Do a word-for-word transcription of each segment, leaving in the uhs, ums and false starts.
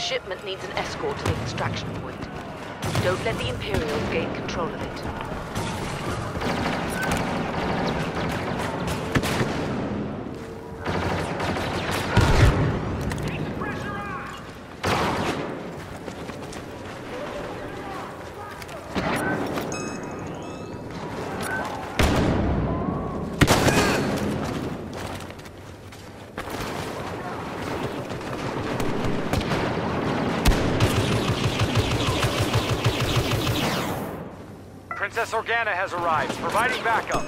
shipment needs an escort to the extraction point. Don't let the Imperials gain control of it. Princess Organa has arrived, providing backup.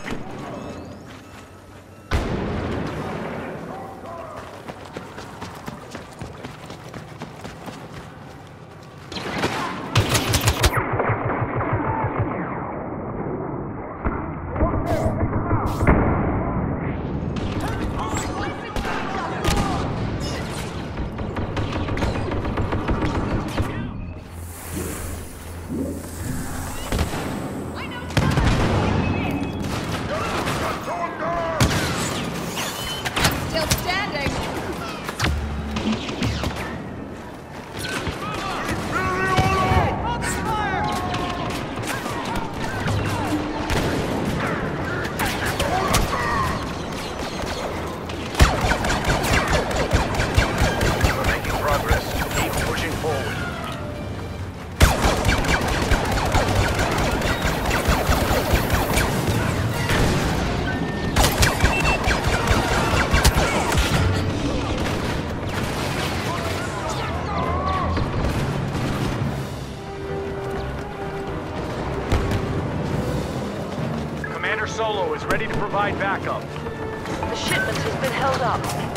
Solo is ready to provide backup. The shipment has been held up.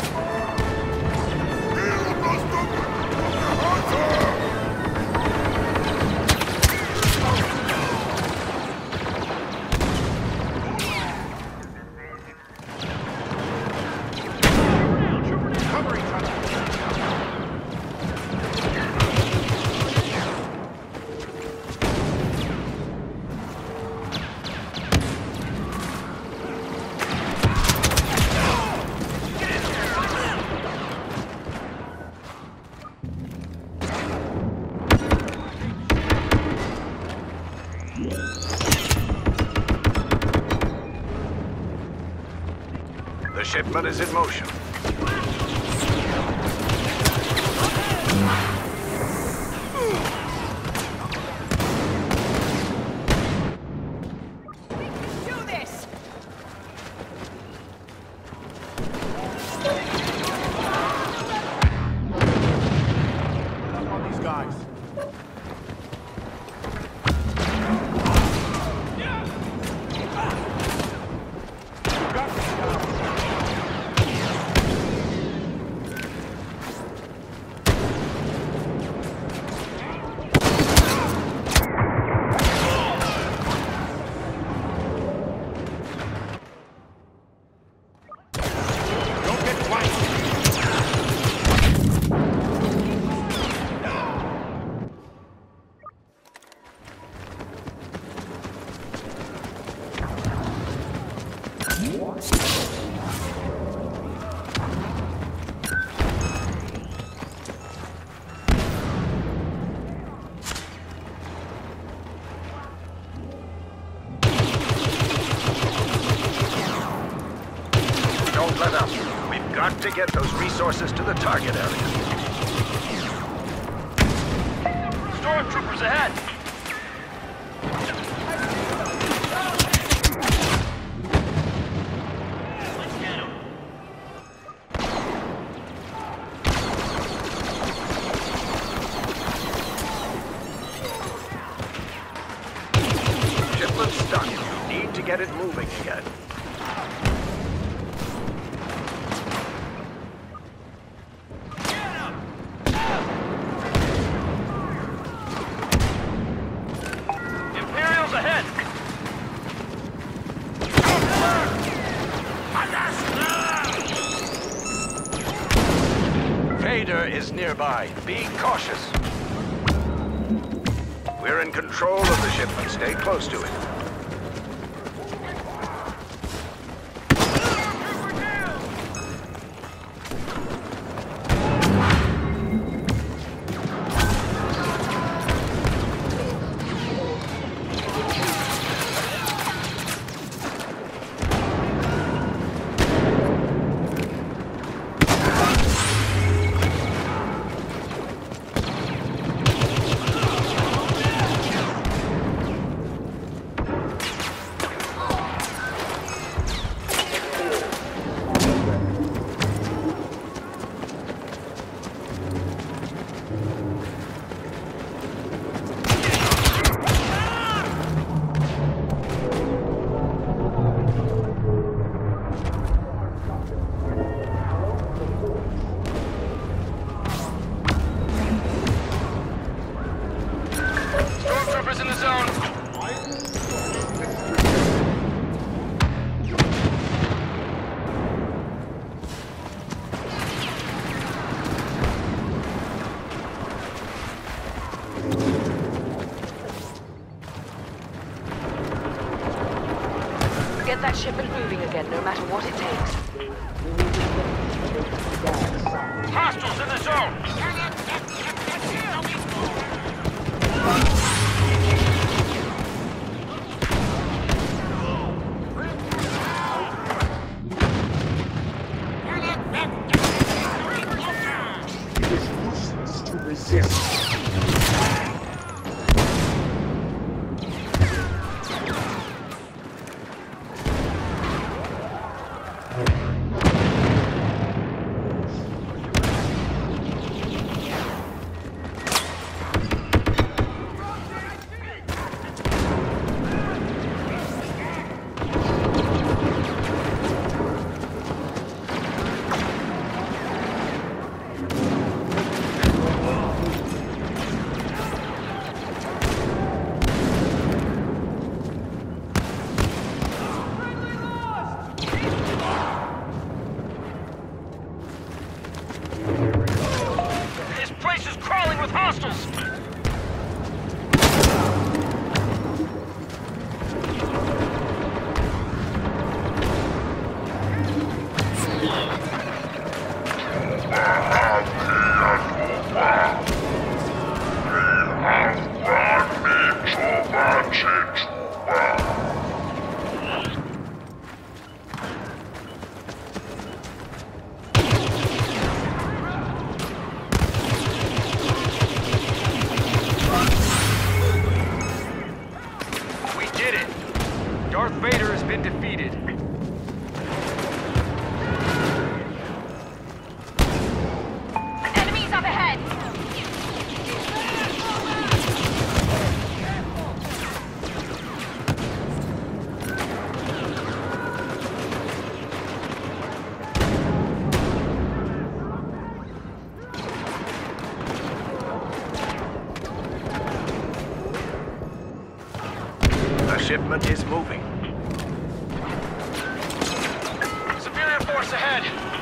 The shipment is in motion. Don't let up. We've got to get those resources to the target area. Stormtroopers ahead! Shipment's stuck. You need to get it moving again. Imperials ahead! Vader is nearby. Be cautious. We're in control of the shipment. Stay close to it. get that shipment moving again, no matter what it takes. Hostiles in the zone! It is useless to resist. This place is crawling with hostiles! Darth Vader has been defeated. Enemies up ahead! The shipment is moving. Civilian force ahead!